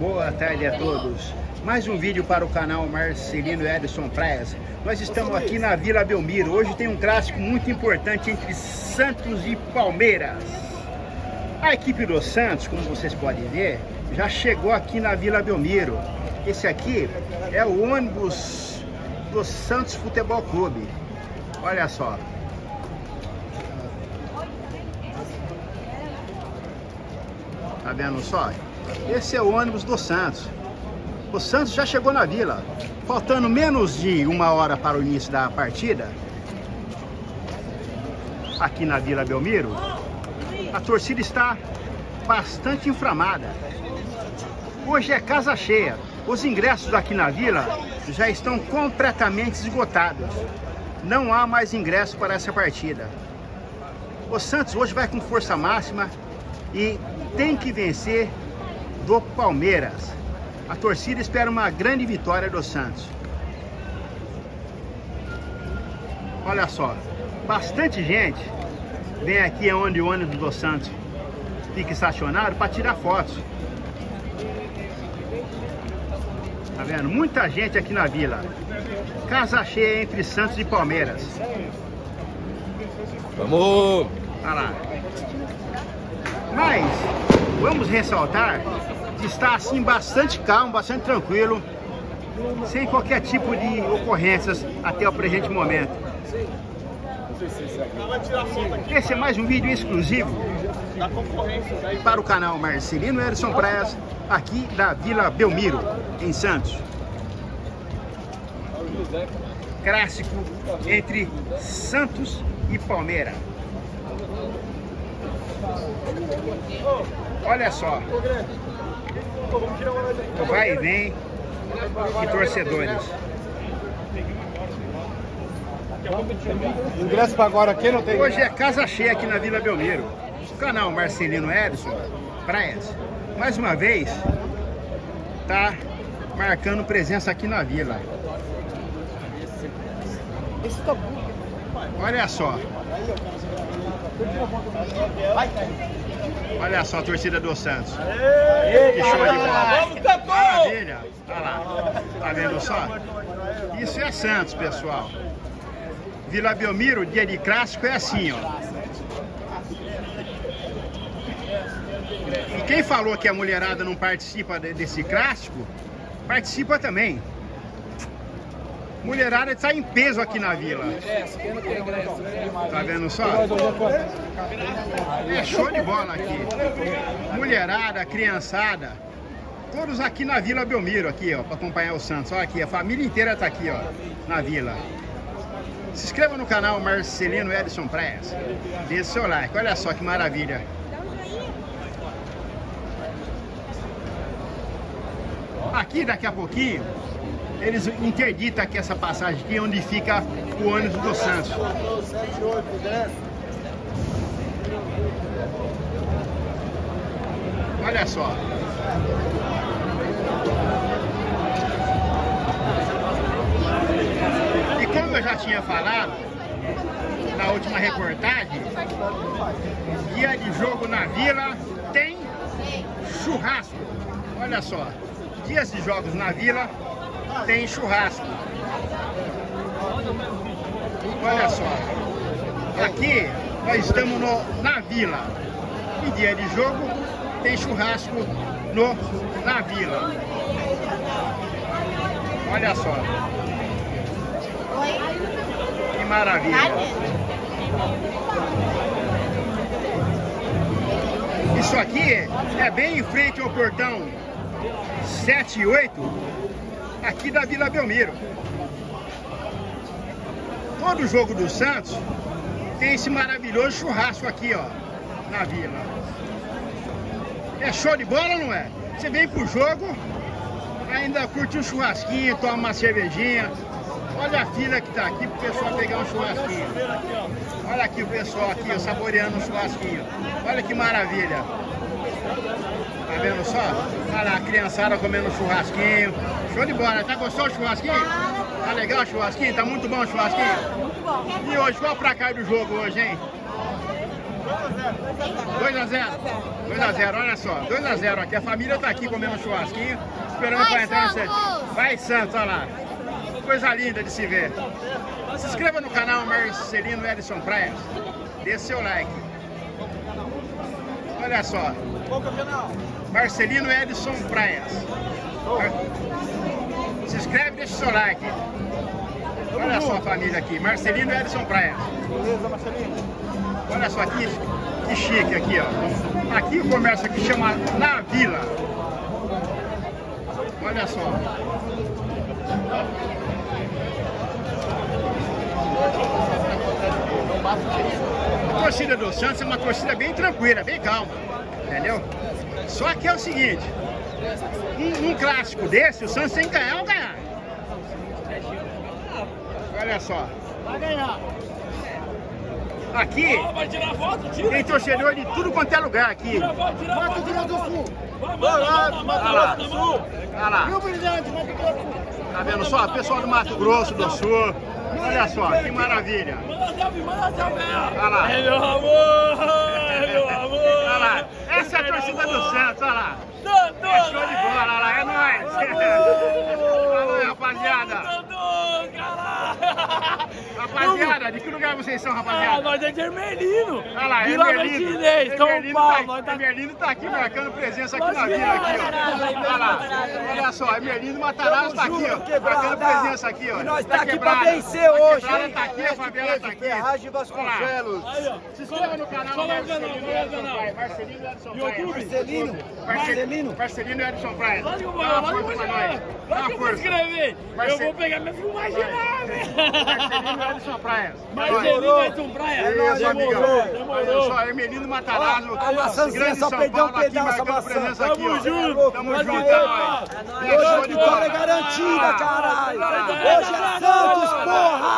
Boa tarde a todos. Mais um vídeo para o canal Marcelino Edson Praias. Nós estamos aqui na Vila Belmiro. Hoje tem um clássico muito importante entre Santos e Palmeiras. A equipe do Santos, como vocês podem ver, já chegou aqui na Vila Belmiro. Esse aqui é o ônibus do Santos Futebol Clube. Olha só. Tá vendo só? Esse é o ônibus do Santos. O Santos já chegou na Vila. Faltando menos de uma hora para o início da partida, aqui na Vila Belmiro, a torcida está bastante inflamada. Hoje é casa cheia. Os ingressos aqui na Vila já estão completamente esgotados. Não há mais ingresso para essa partida. O Santos hoje vai com força máxima e tem que vencer do Palmeiras. A torcida espera uma grande vitória do Santos. Olha só, bastante gente vem aqui onde o ônibus do Santos fica estacionado para tirar fotos. Tá vendo? Muita gente aqui na Vila. Casa cheia entre Santos e Palmeiras. Vamos! Olha lá. Mas vamos ressaltar que está assim bastante calmo, bastante tranquilo, sem qualquer tipo de ocorrências até o presente momento. Esse é mais um vídeo exclusivo para o canal Marcelino Edson Praias, aqui da Vila Belmiro, em Santos. Clássico entre Santos e Palmeiras. Olha só, o vai e vem de torcedores. Ingresso para agora aqui não tem. Hoje é casa cheia aqui na Vila Belmiro. O canal Marcelino Edson Praias, mais uma vez, tá marcando presença aqui na Vila. Olha só. Olha só a torcida do Santos. Que show de bola. Maravilha. Olha lá. Tá vendo só? Isso é Santos, pessoal. Vila Belmiro, dia de clássico, é assim, ó. E quem falou que a mulherada não participa desse clássico, participa também. Mulherada está em peso aqui na Vila. Tá vendo só? É show de bola aqui. Mulherada, criançada, todos aqui na Vila Belmiro, aqui, ó, para acompanhar o Santos. Olha aqui, a família inteira tá aqui, ó, na Vila. Se inscreva no canal Marcelino Edson Praias. Deixe seu like. Olha só que maravilha. Aqui, daqui a pouquinho, eles interditam aqui essa passagem aqui, onde fica o ônibus do Santos. Olha só. E como eu já tinha falado na última reportagem, dia de jogo na Vila tem churrasco. Olha só, dias de jogos na Vila tem churrasco. Olha só, aqui nós estamos na Vila e dia de jogo tem churrasco na Vila. Olha só, que maravilha. Isso aqui é bem em frente ao portão 7 e 8 aqui da Vila Belmiro. Todo jogo do Santos tem esse maravilhoso churrasco aqui, ó, na Vila. É show de bola, não é? Você vem pro jogo, ainda curte um churrasquinho, toma uma cervejinha. Olha a fila que tá aqui pro pessoal pegar um churrasquinho. Olha aqui o pessoal aqui, ó, saboreando um churrasquinho. Olha que maravilha. Tá vendo só? Olha lá, a criançada comendo um churrasquinho. Show de bola, tá gostoso o churrasquinho? Tá legal o churrasquinho? Tá muito bom o churrasquinho? Muito bom. E hoje, qual o placar do jogo hoje, hein? 2x0, olha só. 2x0 aqui. A família tá aqui comendo churrasquinho, esperando para entrar no set. Vai, Santos, olha lá. Coisa linda de se ver. Se inscreva no canal Marcelino Edson Praias. Dê seu like. Olha só. Qual que é o canal? Marcelino Edson Praias. Se inscreve e deixa seu like. Olha só a família aqui. Marcelino Edson Praias. Beleza, Marcelino? Olha só aqui, que chique aqui, ó. Aqui o comércio aqui chama Na Vila. Olha só. A torcida do Santos é uma torcida bem tranquila, bem calma, entendeu? Só que é o seguinte, num clássico desse, o Santos tem que ganhar ou ganhar. Olha só. Vai ganhar. Aqui tem torcedor de tudo quanto é lugar aqui. Mato Grosso do Sul. Olha lá. Rio Brilhante, Mato Grosso do Sul. Tá vendo só? Pessoal do Mato Grosso do Sul. Olha só, que maravilha. Olha lá. É meu amor, Olha lá. Essa é a torcida do Santos, olha lá. É show de bola, olha lá, é nóis. Alô, rapaziada. Rapaziada, de que lugar vocês são, rapaziada? Nós é de Ermelino. Olha lá, Emerlino, Emerlino tá aqui marcando presença aqui na vila, aqui, ó. Olha lá, olha só, Emerlino Matarazzo tá aqui, ó, marcando presença aqui, ó. E nós tá aqui pra vencer hoje, hein? hein? Tá aqui, a favela tá aqui. Ferragem Vasconcelos. Se inscreva no canal Marcelino Edson Praias. Marcelino Edson Praias. Dá uma força pra nós. Dá uma força. Eu vou pegar minha filmagem lá, velho. Marcelino Edson Praias. Marcelino Edson Praias. É isso, amigão. Olha Demorou. só, Emerlino Matarazzo, A maçãzinha só perdeu um pedaço, a maçã. presença aqui, ó. junto. Tamo Mas junto, aí, é nóis. E hoje a vitória é garantida, caralho. Hoje é Santos, porra!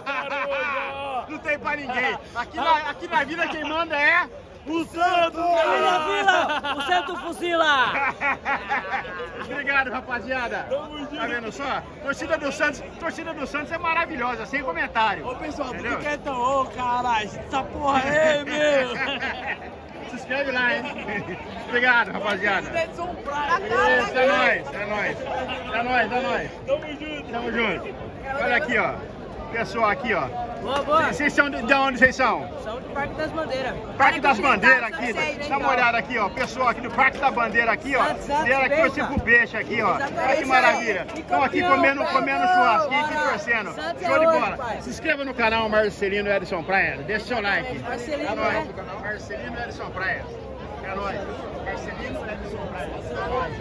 Não tem pra ninguém. Aqui na vila quem manda é... O Santos! Vila, Vila! O Santos fuzila! Obrigado, rapaziada. Tá vendo só? Torcida do Santos é maravilhosa, sem comentário. Ô pessoal, tudo entendeu? quietão, ô caralho, essa porra aí, meu! Se inscreve lá, hein? Obrigado, rapaziada. Edson Praias! Isso, é nóis, é nóis. É nóis, é nóis. Tamo junto! Tamo junto. Olha aqui, ó. Pessoal aqui, ó. Boa, boa! Vocês são de onde vocês são? São do Parque das Bandeiras. Parque das Bandeiras aqui, dá uma olhada aqui, ó. Pessoal aqui do Parque da Bandeira aqui, ó. Vieram aqui torcer pro peixe aqui, ó. Olha que maravilha. Estão aqui comendo churrasquinho aqui torcendo. Show de bola. Se inscreva no canal Marcelino Edson Praias. Deixa seu like. Marcelino, É nóis. Marcelino Edson Praias. É nóis. Marcelino Edson Praias. É nóis.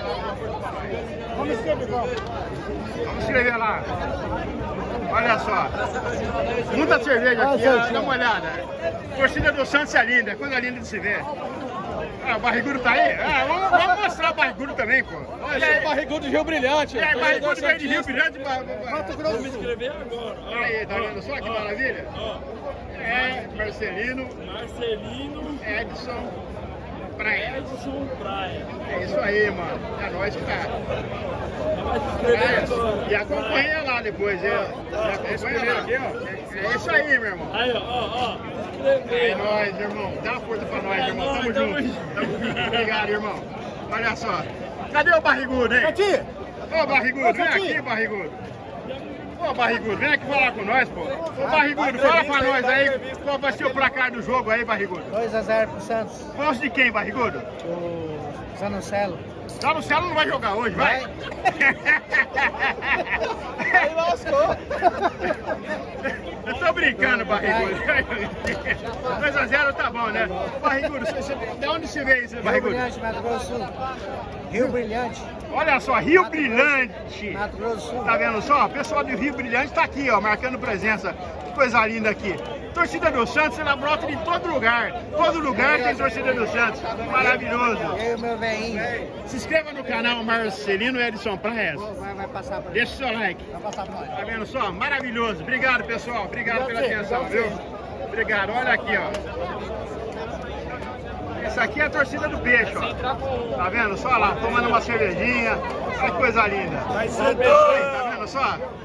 Vamos escrever, Vamos escrever lá. Olha só. Muita cerveja aqui, ó. Dá uma olhada. Torcida do Santos é linda, coisa linda de se ver. Ah, o Barrigudo tá aí? Vamos mostrar o Barrigudo também, pô. Olha aí, Barrigudo de Rio Brilhante. É, Barrigudo veio de Rio Brilhante. Mato Grosso. Me inscrever agora. Aí, tá vendo só que maravilha? É, Marcelino Edson Praias. Edson Praias. É isso aí, mano. É nóis que tá. E acompanha lá depois, e acompanha lá. Aqui, ó. É isso aí, meu irmão. Aí, ó. É nóis, irmão. Dá uma força pra nós, irmão. Tamo junto. Obrigado, irmão. Olha só. Cadê o Barrigudo, hein? Aqui. Ô, Barrigudo, vem aqui, Barrigudo. Ô, Barrigudo, vem aqui falar com nós, pô. Ô, Barrigudo, fala pra nós aí qual vai ser o placar do jogo aí, Barrigudo. 2x0 pro Santos. Gosto de quem, Barrigudo? O Zanocelo. Já no Celo não vai jogar hoje, vai? Aí lascou. Eu tô brincando, Barrigudo. 2x0 tá bom, né? Barrigudo, de onde você veio esse Rio Barrigudo? Brilhante, Mato Grosso do Sul. Rio Brilhante, Olha só, Rio Brilhante. Mato Grosso do Sul. Tá vendo só? O pessoal do Rio Brilhante tá aqui, ó, marcando presença. Que coisa linda aqui. Torcida do Santos, ela brota de todo lugar. Todo lugar tem torcida do Santos. Maravilhoso. Eu e o meu velhinho. Se inscreva no canal Marcelino Edson Praias. Vai passar pra Deixa o seu like. Vai passar pra nós. Tá vendo só? Maravilhoso. Obrigado, pessoal. Obrigado pela atenção, viu? Obrigado. Olha aqui, ó. Essa aqui é a torcida do peixe, ó. Tá vendo só lá? Tomando uma cervejinha. Olha que coisa linda. Tá vendo só?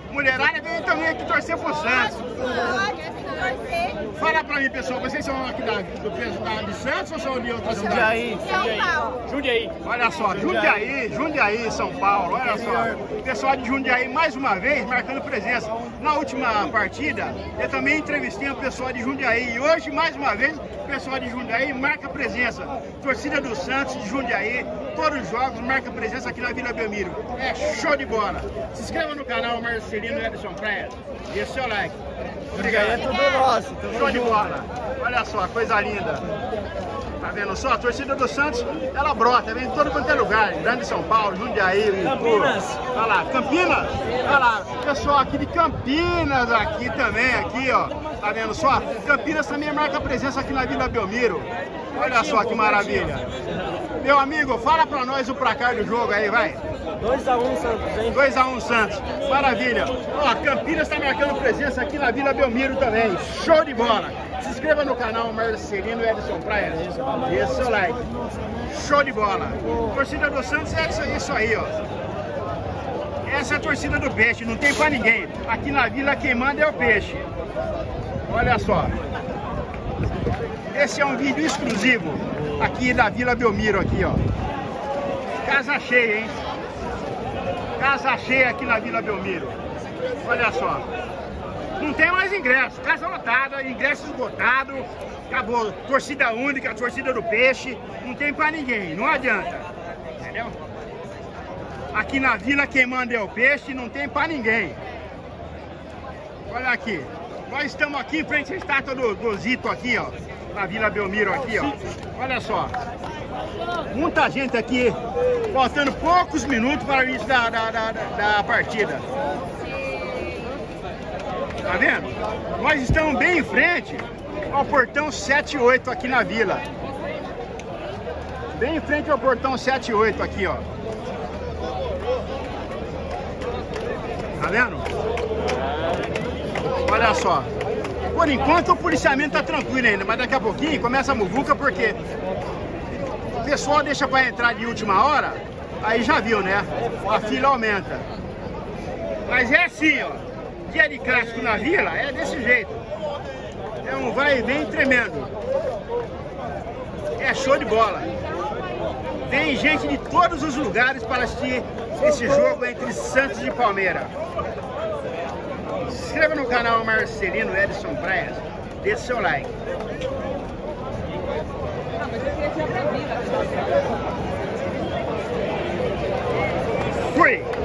Mulherada vem também aqui torcer pro Santos. Torcer. Fala pra mim, pessoal, vocês são aqui de Santos ou são de outra cidade? Jundiaí. São Paulo. Jundiaí. Olha só, Jundiaí, São Paulo, olha só. Pessoal de Jundiaí, mais uma vez, marcando presença. Na última partida, eu também entrevistei o pessoal de Jundiaí. E hoje, mais uma vez, o pessoal de Jundiaí marca presença. Torcida do Santos, de Jundiaí, todos os jogos marca presença aqui na Vila Belmiro. É show de bola. Se inscreva no canal Marcelino Edson Praia. Dê seu like. Jundiaí é tudo nosso. Show de bola. Olha só, coisa linda. Tá vendo só? A torcida do Santos, ela brota, vem de todo quanto é lugar. Grande São Paulo, Jundiaí, Campinas. Olha lá, Campinas. Olha lá, pessoal aqui de Campinas, aqui também, aqui, ó. Tá vendo só? Campinas também marca presença aqui na Vila Belmiro. Olha só que maravilha. Meu amigo, fala pra nós o placar do jogo aí, vai. 2-1 Santos, hein? 2-1 Santos, maravilha. Ó, Campinas está marcando presença aqui na Vila Belmiro também. Show de bola. Se inscreva no canal Marcelino Edson Praia. Dê seu like. Show de bola. Torcida do Santos é isso aí, ó. Essa é a torcida do peixe, não tem pra ninguém. Aqui na vila quem manda é o peixe. Olha só. Esse é um vídeo exclusivo aqui da Vila Belmiro, aqui, ó. Casa cheia, hein? Casa cheia aqui na Vila Belmiro. Olha só. Não tem mais ingresso. Casa lotada, ingresso esgotado. Acabou. Torcida única, torcida do peixe. Não tem pra ninguém. Não adianta. Entendeu? Aqui na vila quem manda é o peixe. Não tem pra ninguém. Olha aqui. Nós estamos aqui em frente à estátua do Zito aqui, ó. Na Vila Belmiro aqui, ó. Olha só. Muita gente aqui, faltando poucos minutos para o início da partida. Tá vendo? Nós estamos bem em frente ao portão 7-8 aqui na vila. Bem em frente ao portão 7-8 aqui, ó. Tá vendo? Olha só. Por enquanto o policiamento tá tranquilo ainda, mas daqui a pouquinho começa a muvuca porque o pessoal deixa para entrar de última hora, aí já viu, né? A fila aumenta. Mas é assim, ó. Dia de clássico na vila é desse jeito. É um vai e vem tremendo. É show de bola. Vem gente de todos os lugares para assistir esse jogo entre Santos e Palmeiras. Se inscreva no canal Marcelino Edson Praia. Dê seu like. Fui!